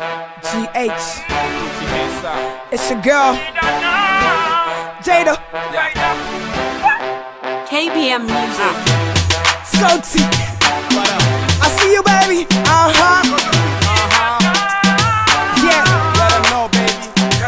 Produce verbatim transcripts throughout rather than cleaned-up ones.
G H. It's your girl, Jada. K B M Music. Scotty. I see you, baby. Uh huh. Yeah. Let 'em know, baby.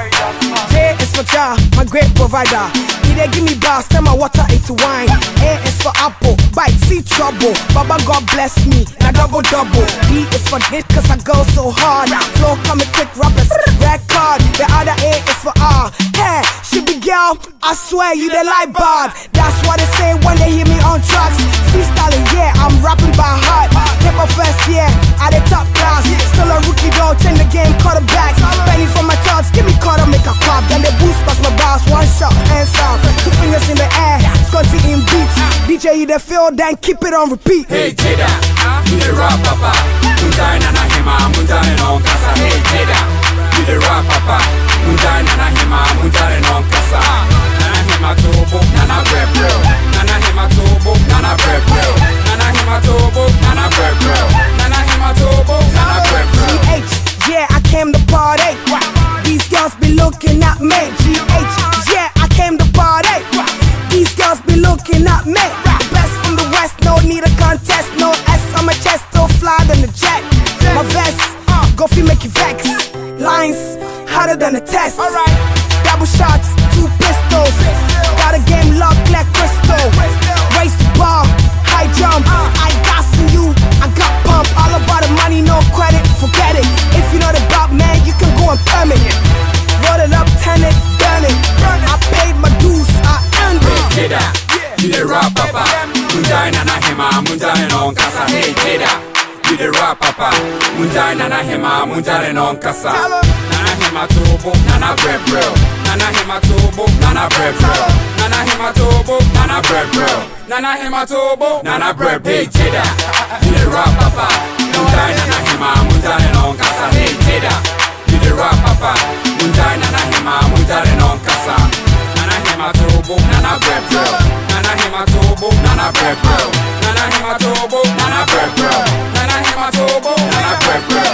J is for Jah, my great provider. He dey give me bars, turn my water into wine. A is for apple, bite, see trouble. Baba God bless me, na double double. B is for hit, cause I go so hard. Flow coming quick, rappers, record. The other A is for R. Hey, she be girl, I swear you the light bard. That's what they say when they hear me on tracks. Freestyling, yeah, I'm rapping by heart. Hip hop first, yeah, at the top class. Still a rookie though, change the game, cut it back. Penny for my thoughts, give me quarter, make a clap. Then they boost past my bars, one shot, hands up. Two fingers in the air, Scotty in beats. D J you the field, then keep it on repeat. Hey Jada, you the rap papa. Munjai nana hema, munjai non kasa. Hey Jada, you the rap papa. Munjai nana hema, munjai non kasa. Nana hema tobo, nana bread bro. Nana hema tobo, nana bread bro. Nana hema tobo, nana bread bro. Nana hema tobo, nana bread bro. G H, yeah, I came to party. These girls be looking at me. G H, yeah, I came to party. These girls be looking at me. The best from the west, no need a contest. No S on my chest, still fly than the jet. My vest, go feel make you vex. Lines, harder than a test. Double shots, two pistols. Got a game locked like crystal. Raise the bar, high jump. I got some you, I got pump. All about the money, no credit, forget it. If you know the bop, man, you can go and perm it. Roll it up, turn it, burn it. I paid my dues, I earned it. Jada, you the rap papa. Munjai nana hema, munjai non kasa. Hey Jada, you the rap papa. Munjai nana hema, munjai non kasa. Nana hema tobo, nana bread bro. Nana hema tobo, nana bread bro. Nana hema tobo, nana bread bro. Nana hema tobo, nana bread bro. Hey Jada, you the rap papa. Munjai nana hema, munjai non kasa. Hey Jada, you the rap papa. Munjai nana hema, munjai non kasa. Nana hema tobo, nana bread bro. Nana hema tobo, nana bread bro. Nana hema tobo, nana bread bro. Nana hema tobo, nana bread bro.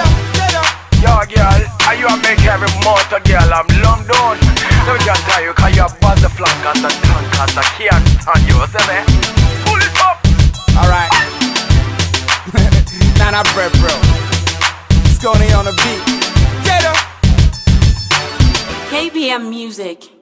Yo girl, are you a make every motor girl? I'm long done. So we can tell you, cause you bust the flank and the tank and the can't stand you, see me? Pull it up! Alright. Nana bread bro. Scotty on the beat. Get up! K B M Music.